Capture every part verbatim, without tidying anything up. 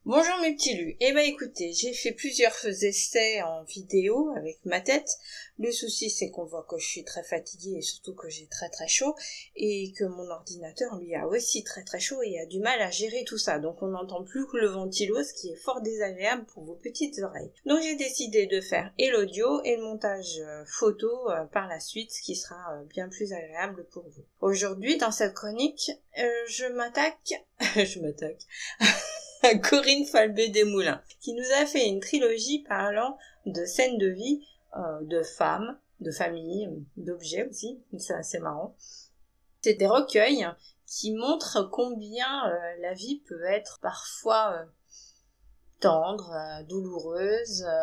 Bonjour mes petits lus. Eh ben écoutez, j'ai fait plusieurs essais en vidéo avec ma tête. Le souci c'est qu'on voit que je suis très fatiguée et surtout que j'ai très très chaud et que mon ordinateur lui a aussi très très chaud et a du mal à gérer tout ça. Donc on n'entend plus que le ventilo, ce qui est fort désagréable pour vos petites oreilles. Donc j'ai décidé de faire et l'audio et le montage photo par la suite, ce qui sera bien plus agréable pour vous. Aujourd'hui dans cette chronique, euh, je m'attaque... je m'attaque... Corinne Falbé-Desmoulins, qui nous a fait une trilogie parlant de scènes de vie, euh, de femmes, de famille, d'objets aussi, c'est assez marrant. C'est des recueils qui montrent combien euh, la vie peut être parfois euh, tendre, euh, douloureuse euh,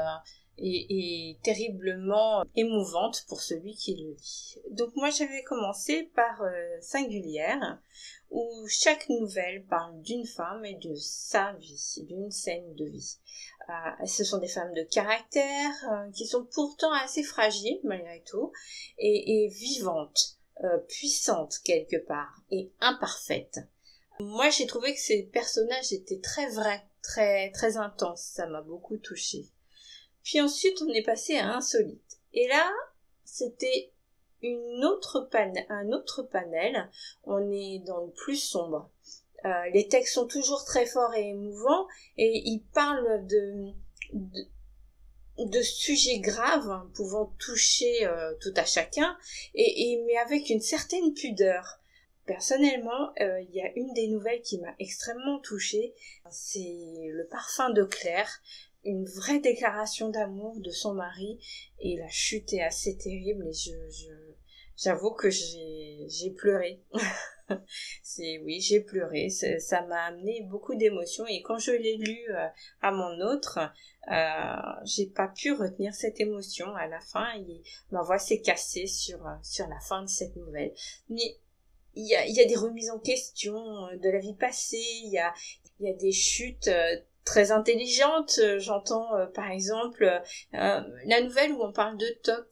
et, et terriblement émouvante pour celui qui le lit. Donc moi j'avais commencé par euh, Singulière, où chaque nouvelle parle d'une femme et de sa vie, d'une scène de vie. Euh, ce sont des femmes de caractère, euh, qui sont pourtant assez fragiles malgré tout, et, et vivantes, euh, puissantes quelque part, et imparfaites. Moi j'ai trouvé que ces personnages étaient très vrais, très, très intenses, ça m'a beaucoup touchée. Puis ensuite on est passé à Insolite, et là c'était une autre pan- un autre panel, on est dans le plus sombre. Euh, les textes sont toujours très forts et émouvants et ils parlent de, de, de sujets graves hein, pouvant toucher euh, tout à chacun, et, et, mais avec une certaine pudeur. Personnellement, euh, il y a une des nouvelles qui m'a extrêmement touchée, c'est Le parfum de Claire, une vraie déclaration d'amour de son mari, et la chute est assez terrible et je, je j'avoue que j'ai j'ai pleuré. c'est oui, j'ai pleuré, c'est, ça m'a amené beaucoup d'émotions et quand je l'ai lu euh, à mon autre, euh, j'ai pas pu retenir cette émotion à la fin et ma voix s'est cassée sur sur la fin de cette nouvelle. Mais il y a il y a des remises en question de la vie passée, il y a il y a des chutes euh, très intelligente, euh, j'entends euh, par exemple euh, la nouvelle où on parle de toc.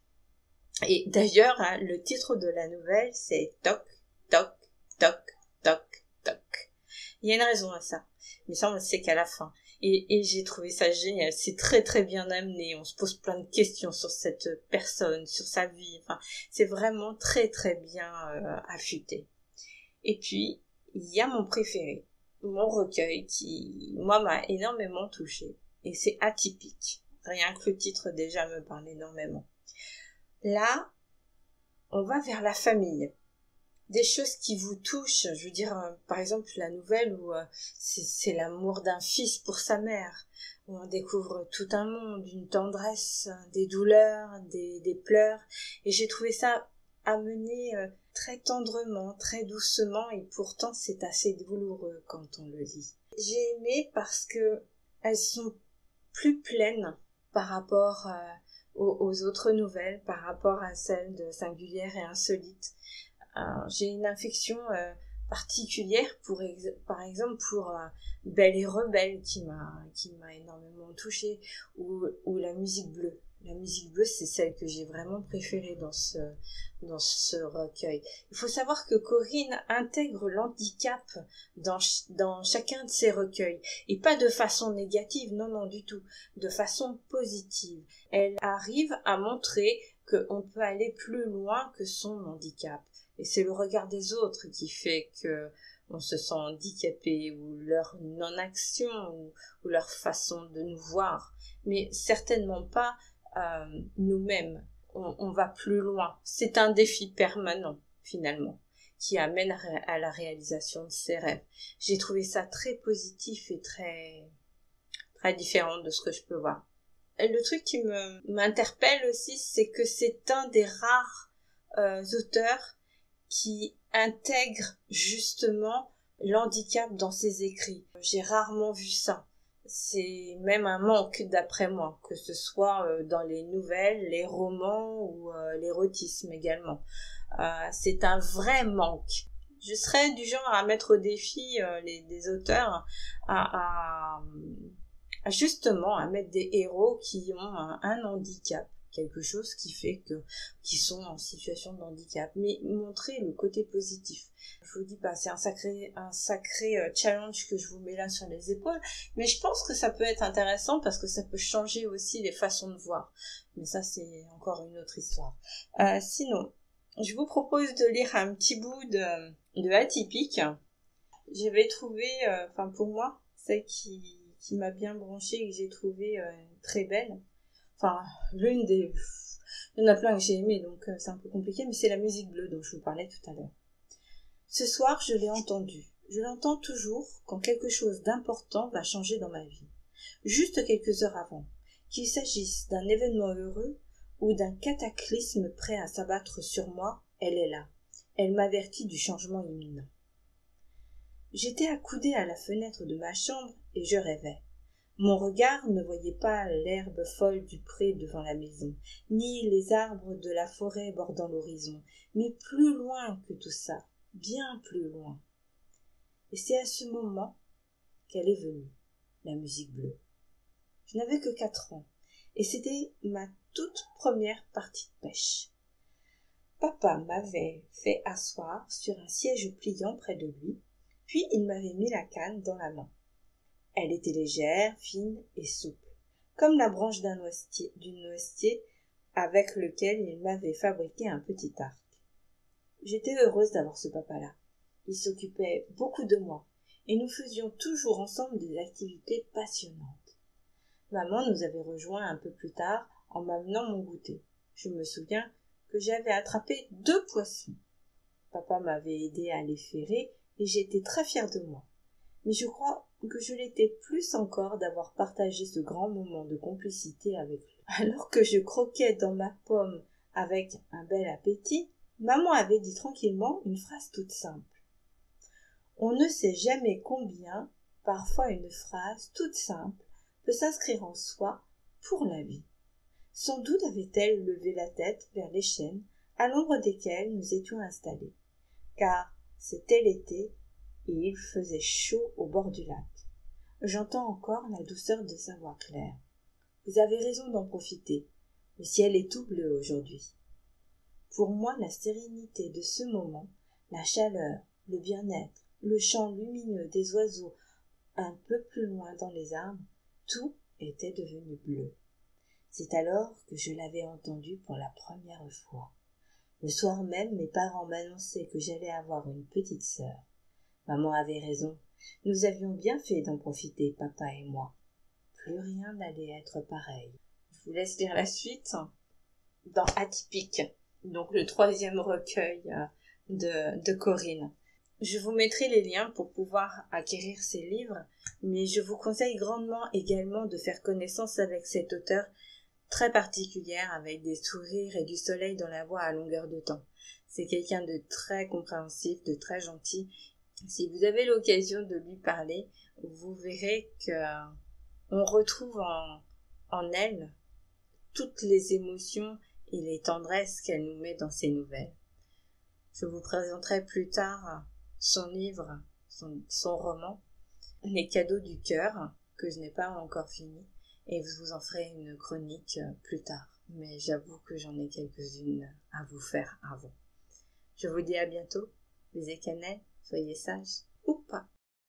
Et d'ailleurs, hein, le titre de la nouvelle, c'est Toc, Toc, Toc, Toc, Toc. Il y a une raison à ça, mais ça on le sait qu'à la fin. Et, et j'ai trouvé ça génial, c'est très très bien amené, on se pose plein de questions sur cette personne, sur sa vie, enfin, c'est vraiment très très bien euh, affûté. Et puis, il y a mon préféré, mon recueil qui, moi, m'a énormément touchée. Et c'est Atypique. Rien que le titre déjà me parle énormément. Là, on va vers la famille. Des choses qui vous touchent. Je veux dire, euh, par exemple, la nouvelle où euh, c'est, c'est l'amour d'un fils pour sa mère. Où on découvre tout un monde, une tendresse, des douleurs, des, des pleurs. Et j'ai trouvé ça amené euh, très tendrement, très doucement, et pourtant c'est assez douloureux quand on le lit. J'ai aimé parce que elles sont plus pleines par rapport euh, aux, aux autres nouvelles, par rapport à celles de Singulière et Insolite. Euh, j'ai une affection euh, particulière pour ex- par exemple pour euh, Belle et Rebelle qui m'a qui m'a énormément touchée, ou ou la musique bleue. La musique bleue, c'est celle que j'ai vraiment préférée dans ce dans ce recueil. Il faut savoir que Corinne intègre l'handicap dans ch- dans chacun de ses recueils, et pas de façon négative, non non du tout, de façon positive. Elle arrive à montrer qu'on peut aller plus loin que son handicap. Et c'est le regard des autres qui fait que on se sent handicapé, ou leur non-action, ou, ou leur façon de nous voir. Mais certainement pas euh, nous-mêmes. On, on va plus loin. C'est un défi permanent, finalement, qui amène à, ré- à la réalisation de ses rêves. J'ai trouvé ça très positif et très, très différent de ce que je peux voir. Et le truc qui me, m'interpelle aussi, c'est que c'est un des rares euh, auteurs qui intègre justement l'handicap dans ses écrits. J'ai rarement vu ça. C'est même un manque d'après moi, que ce soit dans les nouvelles, les romans ou euh, l'érotisme également. Euh, c'est un vrai manque. Je serais du genre à mettre au défi euh, les, des auteurs à, à, à justement à mettre des héros qui ont un, un handicap, quelque chose qui fait que qu'ils sont en situation de handicap, mais montrer le côté positif. Je vous dis pas, c'est un sacré un sacré challenge que je vous mets là sur les épaules, mais je pense que ça peut être intéressant parce que ça peut changer aussi les façons de voir. Mais ça, c'est encore une autre histoire. Euh, sinon, je vous propose de lire un petit bout de, de Atypique. J'avais trouvé, enfin euh, pour moi, celle qui qui m'a bien branchée et que j'ai trouvé euh, très belle. Enfin, l'une des... Il y en a plein que j'ai aimé, donc euh, c'est un peu compliqué, mais c'est la musique bleue dont je vous parlais tout à l'heure. Ce soir, je l'ai entendue. Je l'entends toujours quand quelque chose d'important va changer dans ma vie. Juste quelques heures avant. Qu'il s'agisse d'un événement heureux ou d'un cataclysme prêt à s'abattre sur moi, elle est là. Elle m'avertit du changement imminent. J'étais accoudée à la fenêtre de ma chambre et je rêvais. Mon regard ne voyait pas l'herbe folle du pré devant la maison, ni les arbres de la forêt bordant l'horizon, mais plus loin que tout ça, bien plus loin. Et c'est à ce moment qu'elle est venue, la musique bleue. Je n'avais que quatre ans, et c'était ma toute première partie de pêche. Papa m'avait fait asseoir sur un siège pliant près de lui, puis il m'avait mis la canne dans la main. Elle était légère, fine et souple, comme la branche d'un noisetier, d'une noisetier avec lequel il m'avait fabriqué un petit arc. J'étais heureuse d'avoir ce papa-là. Il s'occupait beaucoup de moi, et nous faisions toujours ensemble des activités passionnantes. Maman nous avait rejoints un peu plus tard en m'amenant mon goûter. Je me souviens que j'avais attrapé deux poissons. Papa m'avait aidé à les ferrer et j'étais très fière de moi. Mais je crois que je l'étais plus encore d'avoir partagé ce grand moment de complicité avec lui. Alors que je croquais dans ma pomme avec un bel appétit, maman avait dit tranquillement une phrase toute simple. On ne sait jamais combien, parfois une phrase toute simple peut s'inscrire en soi pour la vie. Sans doute avait-elle levé la tête vers les chênes à l'ombre desquels nous étions installés, car c'était l'été et il faisait chaud au bord du lac. J'entends encore la douceur de sa voix claire. Vous avez raison d'en profiter. Le ciel est tout bleu aujourd'hui. Pour moi, la sérénité de ce moment, la chaleur, le bien-être, le chant lumineux des oiseaux un peu plus loin dans les arbres, tout était devenu bleu. C'est alors que je l'avais entendu pour la première fois. Le soir même, mes parents m'annonçaient que j'allais avoir une petite sœur. Maman avait raison. Nous avions bien fait d'en profiter, papa et moi. Plus rien n'allait être pareil. Je vous laisse lire la suite dans Atypique, donc le troisième recueil de, de Corinne. Je vous mettrai les liens pour pouvoir acquérir ces livres, mais je vous conseille grandement également de faire connaissance avec cet auteur très particulière, avec des sourires et du soleil dans la voix à longueur de temps. C'est quelqu'un de très compréhensif, de très gentil. Si vous avez l'occasion de lui parler, vous verrez que on retrouve en, en elle toutes les émotions et les tendresses qu'elle nous met dans ses nouvelles. Je vous présenterai plus tard son livre, son, son roman, Les cadeaux du cœur, que je n'ai pas encore fini, et je vous en ferai une chronique plus tard. Mais j'avoue que j'en ai quelques-unes à vous faire avant. Je vous dis à bientôt. Bisous cannelle, soyez sages.